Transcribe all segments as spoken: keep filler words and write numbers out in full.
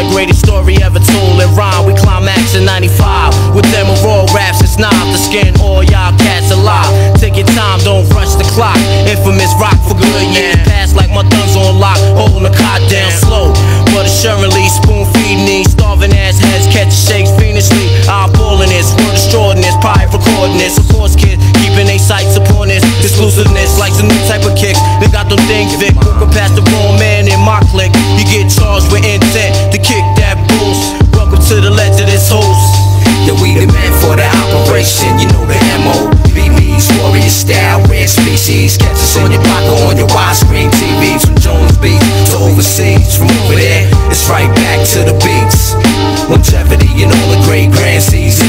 the greatest story ever told in rhyme. We climax in ninety-five with them raw raps. It's not the skin, all y'all cats alive. Take your time, don't rush the clock. Infamous rock for good years past like my thumbs on lock, holding the cot down slow. But assuredly, spoon feeding these starving ass heads, catch shakes fiendishly. I'm pulling this, word destroying this, pride recording this. Of course, kid, keeping they sights upon this. Exclusiveness like some new type of kicks. They got them things, Vic, walking past the wrong man in my clique. You get charged with intent to kick that boost. Welcome to the legend, this host. Yo, we the man for the operation, you know the M O B B's, warrior style, rare species. Catch us on your block or on your widescreen T Vs. From Jones Beach to overseas, from over there, it's right back to the beats. Longevity and all the great grand C Z.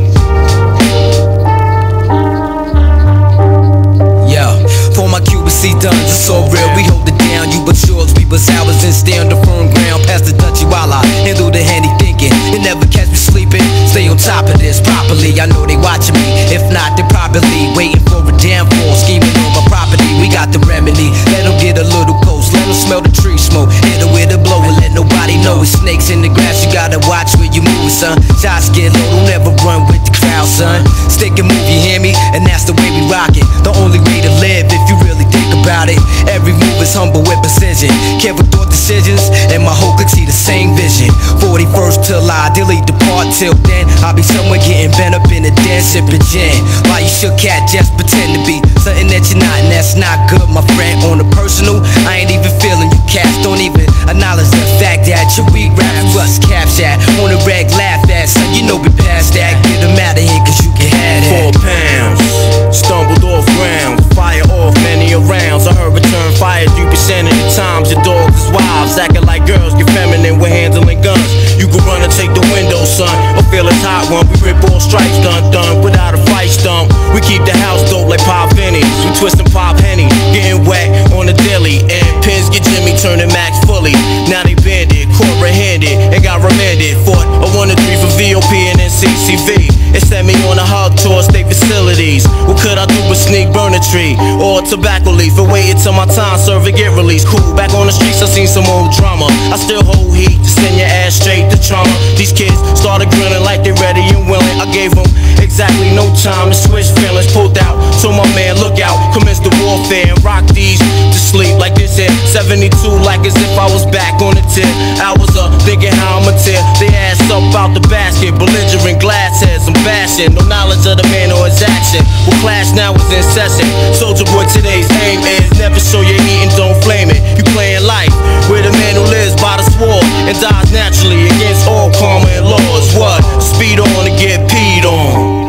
Yeah, for my Q B C done, it's so real, we hold it down. You but yours, we but ours, and stay on the firm ground. Past the Dutchie while I handle the handy thinking. You never catch me sleeping, stay on top of this properly. I know they watching me, if not, they probably waiting for a downfall, scheming on my property. We got the remedy, let them get a little close, let them smell the tree smoke, hit it with a blow and let nobody know it's snakes in the grass. You gotta watch where you move, son. Shots get low, don't ever run with the crowd, son. Stick and move, you hear me? And that's the way we rock it, the only way to live if you really think about it. Every move is humble with precision, careful thought decisions, and my whole could see the same vision. forty-first till I delete depart, till then I'll be somewhere getting bent up in a den, sipping gin. While you shook cat, just pretend to be something that you're not, and that's not good, my friend. On the personal, I ain't even feeling you cats, don't even acknowledge the fact that your weak raps was captured on the reg, laugh at, son, you know we past that. Get them out of here cause you can have that. Four pounds, stumbled off ground, fire off many a rounds. I heard return fire three percent of the times. Your dogs is wives, acting like girls, get feminine with handling guns. You can run and take the window, son, or feel it's hot one. We rip all stripes, done done, without a fight stump. We keep the house dope like pop pennies. We twistin' pop henny, getting wet on the daily. And pins get Jimmy turning max fully. Now they banded, caught red-handed, and got remanded. Fought a one to three for V O P and N C C V. It sent me on a hug tour state facilities. What could I do but sneak burn a tree or a tobacco leaf and wait until my time serve and get released? Cool, back on the streets I seen some old drama. I still hold heat to send your ass straight to trauma. These kids started grinning like they ready and willing. I gave them exactly no time to switch feelings. Pulled out, told my man look out, commence the warfare and rock these to sleep like this here. seventy-two like as if I was back on the tip. I was up thinking how I'ma tear they ass up out the basket. Belligerent glass heads, I'm bashing. No knowledge of the man or his action. Well, clash now is incessant. Soldier boy, today's aim is never show your heat and don't flame it. You playing life with a man who lives by the sword and dies naturally against all karma and laws. What? Speed on and get peed on.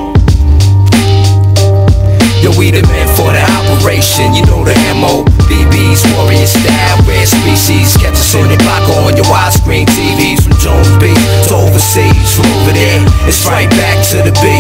Yo, we the men for the operation, you know the M O B B's, warrior style, rare species. Catch us on your block or on your widescreen T Vs. From Jones Beach to overseas, from over there, it's right back to the beat.